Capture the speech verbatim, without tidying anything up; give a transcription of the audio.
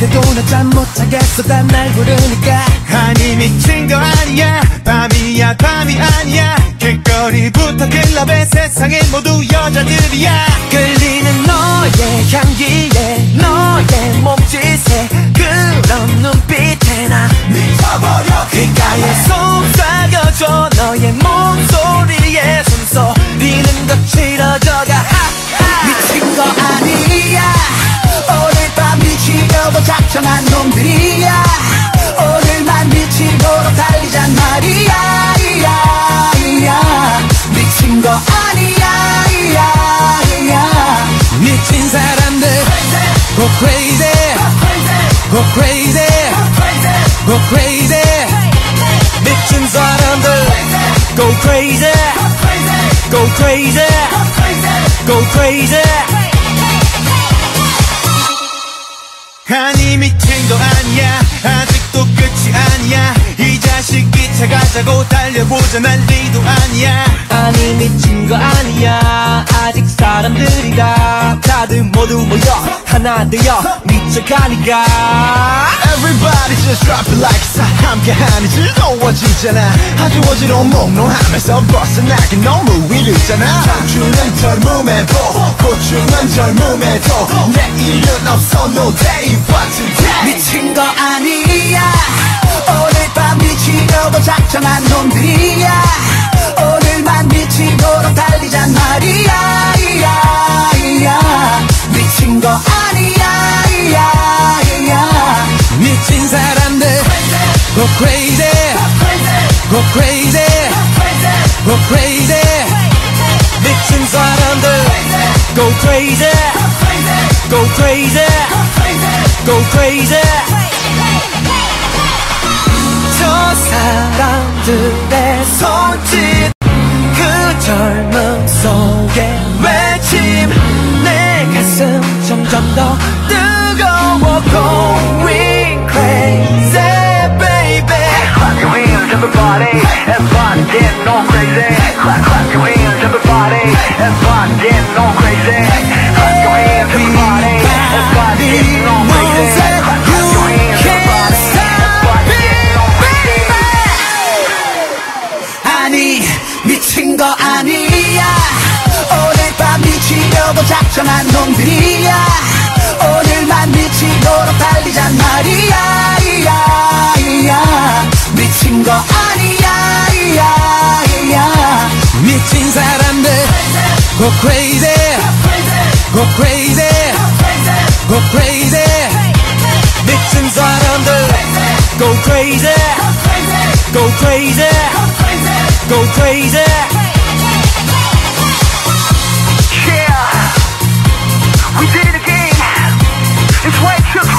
그래도 나 잠 못하겠어 난 날 부르니까. 아니 미친 거 아니야 밤이야 밤이 아니야 길거리부터 클럽에 세상의 모두 여자들이야. 끌리는 너의 향기에 너의 몸짓에 그런 눈빛에 나 미쳐버려. 귓가에 속삭여줘 너의 목소리에 숨소리는 거칠어져가. 미친 거 아니야 오늘 밤 미치려고 작정한 놈들이야. 오늘만 미치도록 달리잔 말이야. 이야, 이야. 미친 거 아니야. 이야, 이야. 미친 사람들 Go crazy Go crazy Go crazy 미친 사람들 Go crazy Go crazy Go crazy. 아니 미친 거 아니야 아직도 끝이 아니야 이 자식 기차 가자고 달려보자 난리도 아니야. 아니 미친 거 아니야 아직 사람들이다 다들 모두 모여 하나 되어 미쳐가니까. Everybody just drop it like it's 함께하니 즐거워지잖아. 아주 어지러운 몽롱하면서 벗어나긴 너무 이르잖아. 청춘은 젊음의 보 고충은 젊음에도 내일은 없어 no day but today. 미친 거 아니야 오늘 밤 미치려고 작정한 놈들이야. 오늘만 미치도록 달리잔 말이야. 이야, 이야. 미친 거 아니야. 이야, 이야. 미친 사람들 Go crazy Go crazy Go crazy 미친 사람들 Go crazy Go crazy Go crazy. 저 사람들의 손짓 그 젊음 속의 외침 내 가슴 점점 더 뜨거워 Going crazy baby. Clap your hands everybody everybody getting on crazy. Clap clap your hands everybody everybody getting on crazy. Clap your hands everybody everybody getting on crazy. Clap clap your hands everybody everybody getting on crazy. 아니 미친 거 아니야 오늘 밤 미치려고 작정한 놈들이야. 오늘만 미치도록 달리잔 말이야. 이야, 이야. 미친 거 아니야. 이야, 이야. 미친 사람들 Go crazy Go crazy Go crazy 미친 사람들 Go crazy Go crazy Go crazy. Yeah, we did it again. It's way too